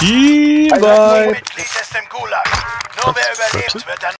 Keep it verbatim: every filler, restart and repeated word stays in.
Teamwork. Mitglied ist im Gulag. Nur wer überlebt, wird dann